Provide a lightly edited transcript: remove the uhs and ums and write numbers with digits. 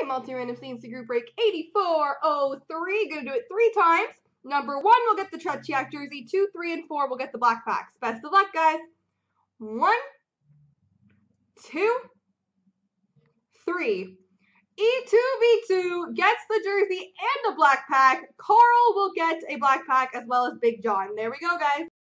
multi-random C&C group break 8403. Gonna do it 3 times. Number 1 will get the Tretiak jersey. 2, 3, and 4 will get the black packs. Best of luck, guys. 1, 2, 3. E2V2 gets the jersey and a black pack. Carl will get a black pack as well as Big John. There we go, guys.